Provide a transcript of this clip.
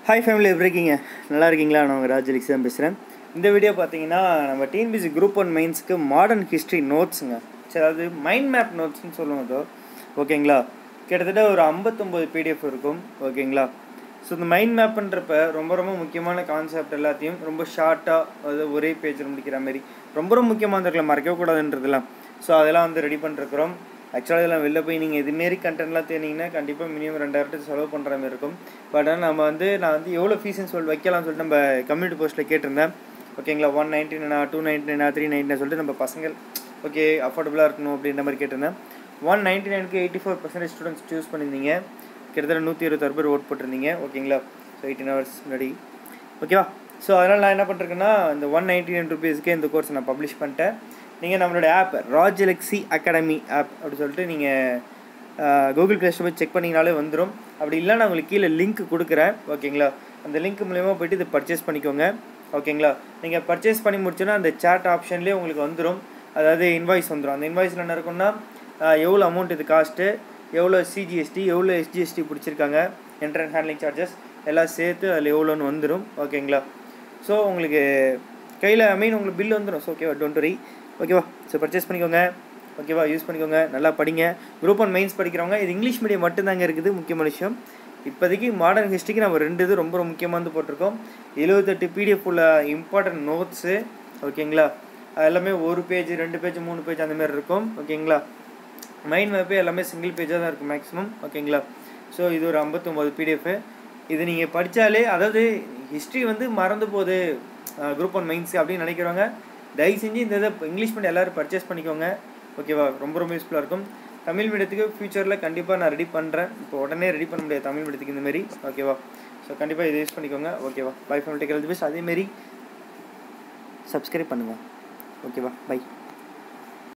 Hi family எப்படி இருக்கீங்க? நல்லா இருக்கீங்களா? நான் உங்கள் ராஜலிக்ஸ் தான் பேசுகிறேன். இந்த வீடியோ பார்த்தீங்கன்னா நம்ம டிஎன்பிஎஸ்சி குரூப் 1 மெயின்ஸ்க்கு மாடர்ன் ஹிஸ்ட்ரி நோட்ஸுங்க. சரி, அதாவது மைண்ட் மேப் நோட்ஸ்னு சொல்லுவோம். ஓகேங்களா? கிட்டத்தட்ட ஒரு 59 பிடிஎஃப் இருக்கும். ஓகேங்களா? ஸோ இந்த மைண்ட் மேப்புன்றப்ப ரொம்ப ரொம்ப முக்கியமான கான்செப்ட் எல்லாத்தையும் ரொம்ப ஷார்ட்டாக, அதாவது ஒரே பேஜில் முடிக்கிற மாதிரி ரொம்ப ரொம்ப முக்கியமாக இருக்கலாம், மறைக்கக்கூடாதுன்றதுலாம். ஸோ அதெல்லாம் வந்து ரெடி பண்ணிருக்கிறோம். ஆக்சுவலாக இதெல்லாம் வெளில போய் நீங்கள் இதுமாரி கண்டென்ட்லாம் தேடிங்கன்னா கண்டிப்பாக மினிமம் 2000 செலவு பண்ணுற மாதிரி இருக்கும். பட் ஆனால் நான் வந்து எவ்வளோ ஃபீஸ்ன்னு வைக்கலாம்னு சொல்லிட்டு நம்ம கம்யூனிட்டி போஸ்ட்டில் கேட்டிருந்தேன். ஓகேங்களா? 199 299 399 சொல்லிட்டு நம்ம பசங்கள் ஓகே அஃபோர்டபுளாக இருக்கணும் அப்படின்ற மாதிரி கேட்டிருந்தேன். 199க்கு 84% ஸ்டூடெண்ட்ஸ் சூஸ் பண்ணியிருந்தீங்க. கிட்டத்தட்ட 126 பேர் ஓட் போட்டிருந்தீங்க. ஓகேங்களா? ஸோ 18 hours முன்னாடி. ஓகேவா? ஸோ அதனால் நான் என்ன பண்ணுறேன்னா இந்த 199 rupeesக்கே இந்த கோர்ஸ் நான் பப்ளிஷ் பண்ணிட்டேன். நீங்கள் நம்மளோட ஆப் ராஜலக்ஸி அகாடமி ஆப் அப்படி சொல்லிட்டு நீங்கள் கூகுள் ப்ளே ஸ்டோர் போய் செக் பண்ணிங்கனாலே வந்துடும். அப்படி இல்லை நான் உங்களுக்கு கீழே லிங்க் கொடுக்குறேன். ஓகேங்களா? அந்த லிங்க் மூலயமா போய்ட்டு இதை பர்ச்சேஸ் பண்ணிக்கோங்க. ஓகேங்களா? நீங்கள் பர்ச்சேஸ் பண்ணி முடிச்சோன்னா அந்த சாட் ஆப்ஷன்லேயே உங்களுக்கு வந்துடும். அதாவது இன்வாய்ஸ் வந்துடும். அந்த இன்வாய்ஸில் என்ன இருக்குன்னா எவ்வளோ அமௌண்ட் இது காஸ்ட்டு, எவ்வளோ சிஜிஎஸ்டி, எவ்வளோ எஸ்ஜிஎஸ்டி பிடிச்சிருக்காங்க, என்ட்ரன்ஸ் ஹேண்ட்லிங் சார்ஜஸ் எல்லாம் சேர்த்து அதில் எவ்வளோன்னு வந்துடும். ஓகேங்களா? ஸோ உங்களுக்கு கையில் உங்களுக்கு பில் வந்துடும். ஸோ ஓகேவா? Don't worry. ஓகேவா? ஸோ பர்ச்சேஸ் பண்ணிக்கோங்க. ஓகேவா? யூஸ் பண்ணிக்கோங்க. நல்லா படிங்க. குரூப் 1 மெயின்ஸ் படிக்கிறவங்க இது இங்கிலீஷ் மீடியம் மட்டும்தாங்க இருக்குது. முக்கியமான விஷயம் இப்போதைக்கு மாடர்ன் ஹிஸ்ட்ரிக்கு நம்ம 2 இது ரொம்ப ரொம்ப முக்கியமாக வந்து போட்டிருக்கோம். 78 பிடிஎஃப் உள்ள இம்பார்ட்டன்ட் நோட்ஸு. ஓகேங்களா? அது எல்லாமே 1 பேஜ் 2 பேஜ் 3 பேஜ் அந்தமாதிரி இருக்கும். ஓகேங்களா? மைண்ட் மேப்பே எல்லாமே சிங்கிள் பேஜாக தான் இருக்கும் மேக்ஸிமம். ஓகேங்களா? ஸோ இது ஒரு 59 பிடிஎஃப். இது நீங்கள் படித்தாலே, அதாவது ஹிஸ்ட்ரி வந்து மறந்து போகுது குரூப் 1 மெயின்ஸ் அப்படின்னு நினைக்கிறவங்க தயவு செஞ்சு இந்த இதை இங்கிலீஷ் மீடியம் எல்லோரும் பர்ச்சேஸ் பண்ணிக்கோங்க. ஓகேவா? ரொம்ப ரொம்ப யூஸ்ஃபுல்லாக இருக்கும். தமிழ் மீடியத்துக்கு ஃபியூச்சரில் கண்டிப்பாக நான் ரெடி பண்ணுறேன். இப்போ உடனே ரெடி பண்ண முடியாது தமிழ் மீடியத்துக்கு இந்தமாரி. ஓகேவா? ஸோ கண்டிப்பாக இதை யூஸ் பண்ணிக்கோங்க. ஓகேவா? Bye family take care. அதேமாரி சப்ஸ்கிரைப் பண்ணுங்கள். ஓகேவா? பை.